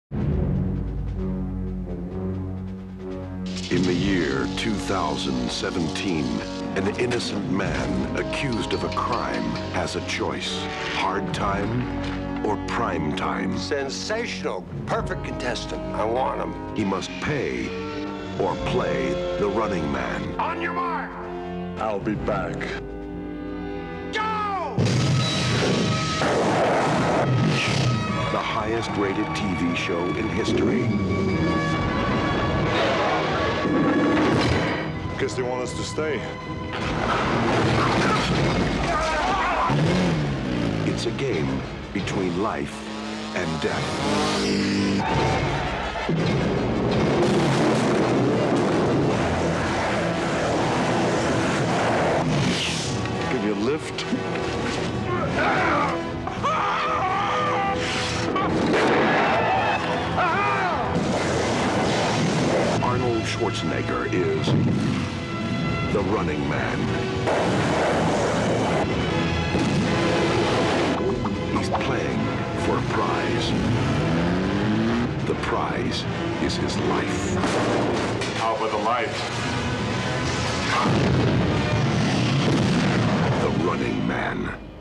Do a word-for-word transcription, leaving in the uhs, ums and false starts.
In the year two thousand seventeen, an innocent man accused of a crime has a choice: hard time or prime time. Sensational. Perfect contestant. I want him. He must pay or play the running man. On your mark. I'll be back. Go! The highest rated T V show in history. Guess they want us to stay. It's a game between life and death. Give you a lift? Arnold Schwarzenegger is the running man. He's playing for a prize. The prize is his life. How about the life? The running man.